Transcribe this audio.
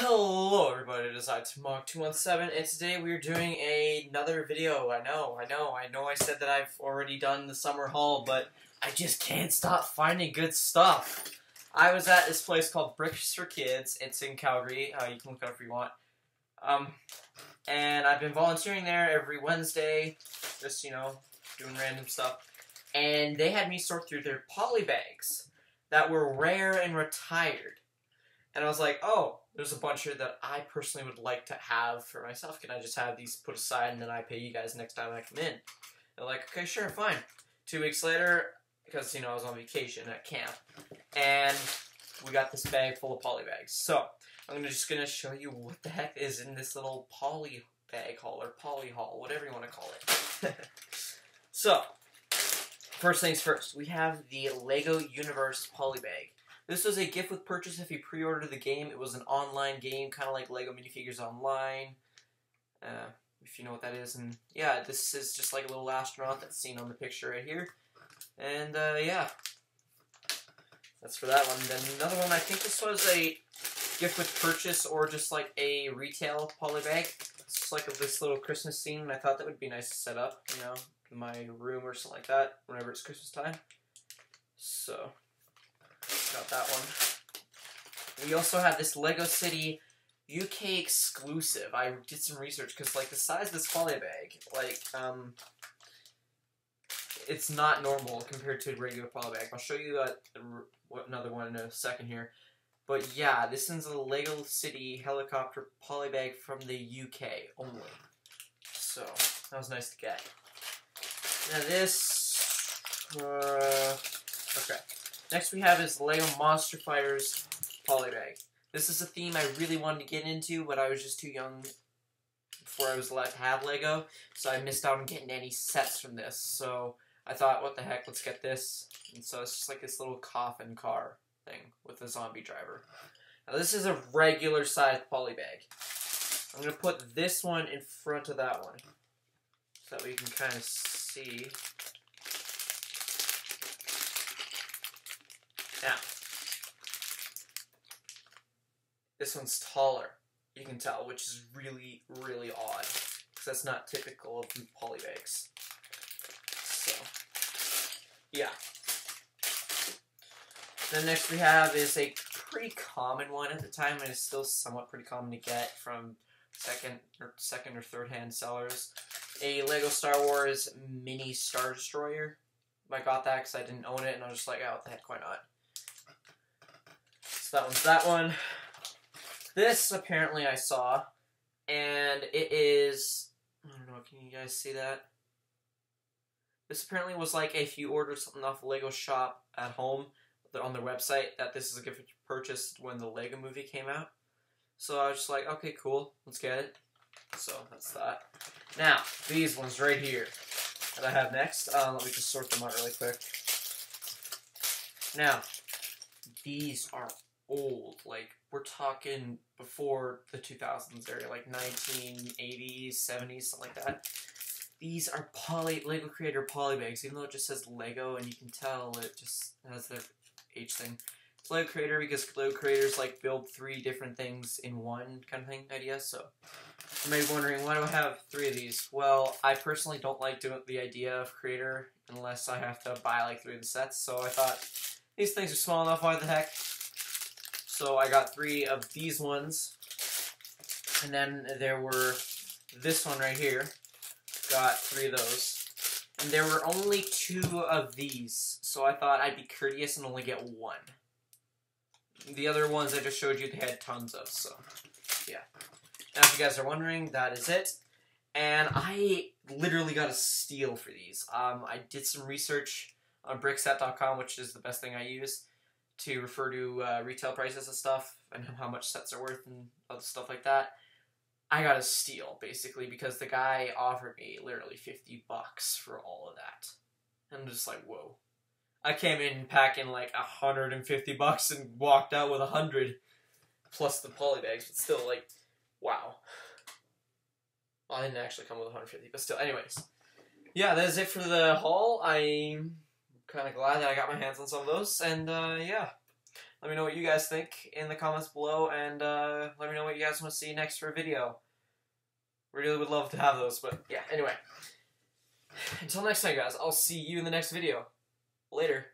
Hello everybody, it is iTomahawk217, and today we are doing another video. I know I said that I've already done the summer haul, but I just can't stop finding good stuff. I was at this place called Bricks for Kids. It's in Calgary. You can look it up if you want. And I've been volunteering there every Wednesday, just, doing random stuff. And they had me sort through their poly bags that were rare and retired. And I was like, oh, there's a bunch here that I personally would like to have for myself. Can I just have these put aside and then I pay you guys next time I come in? They're like, okay, sure, fine. 2 weeks later, because, I was on vacation at camp, and we got this bag full of poly bags. So, I'm just going to show you what the heck is in this little poly bag haul, or poly haul, whatever you want to call it. So, first things first, we have the LEGO Universe poly bag. This was a gift with purchase if you pre-ordered the game. It was an online game, kind of like LEGO Minifigures Online, if you know what that is. And yeah, this is just like a little astronaut that's seen on the picture right here. And yeah, that's for that one. Then another one, I think this was a gift with purchase or just like a retail poly bag. It's just like this little Christmas scene, and I thought that would be nice to set up, in my room or something like that whenever it's Christmas time. So got that one. We also have this Lego City UK exclusive. I did some research because, like, the size of this poly bag, like, it's not normal compared to a regular poly bag. I'll show you another one in a second here. But yeah, this is a Lego City helicopter poly bag from the UK only. So that was nice to get. Now this, okay. Next we have is LEGO Monster Fighters poly bag. This is a theme I really wanted to get into, but I was just too young before I was allowed to have LEGO, so I missed out on getting any sets from this. So I thought, what the heck, let's get this. And so it's just like this little coffin car thing with a zombie driver. Now this is a regular sized poly bag. I'm going to put this one in front of that one so that we can kind of see. Now, this one's taller, you can tell, which is really, really odd, because that's not typical of poly bags. So, yeah. Then next we have is a pretty common one at the time, and it's still somewhat pretty common to get from second or third hand sellers. A LEGO Star Wars Mini Star Destroyer. I got that because I didn't own it, and I was just like, oh, what the heck, why not? So that one's that one. This, apparently, I saw, and it is, I don't know, can you guys see that? This apparently was like if you ordered something off the LEGO shop at home on their website, that this is a gift purchased when the LEGO movie came out. So I was just like, okay, cool, let's get it. So that's that. Now, these ones right here that I have next, let me just sort them out really quick. Now, these are old, like, we're talking before the 2000s area, like 1980s, 70s, something like that. These are LEGO Creator poly bags, even though it just says LEGO, and you can tell it just has the H thing. It's LEGO Creator because LEGO Creators, like, build 3 different things in one kind of thing idea, so you may be wondering, why do I have 3 of these? Well, I personally don't like doing the idea of Creator unless I have to buy, like, 3 of the sets, so I thought, these things are small enough, why the heck? So I got 3 of these ones, and then there were this one right here, got 3 of those, and there were only 2 of these, so I thought I'd be courteous and only get 1. The other ones I just showed you, they had tons of, so yeah. Now if you guys are wondering, that is it, and I literally got a steal for these. I did some research on Brickset.com, which is the best thing I use to refer to retail prices and stuff, and how much sets are worth and other stuff like that. I got a steal, basically, because the guy offered me literally $50 for all of that. And I'm just like, whoa. I came in packing like $150 and walked out with 100 plus the poly bags, but still, like, wow. Well, I didn't actually come with 150, but still, anyways. Yeah, that is it for the haul. I'm kind of glad that I got my hands on some of those, and yeah. Let me know what you guys think in the comments below, and let me know what you guys want to see next for a video. Really would love to have those, but yeah, anyway. Until next time, guys, I'll see you in the next video. Later.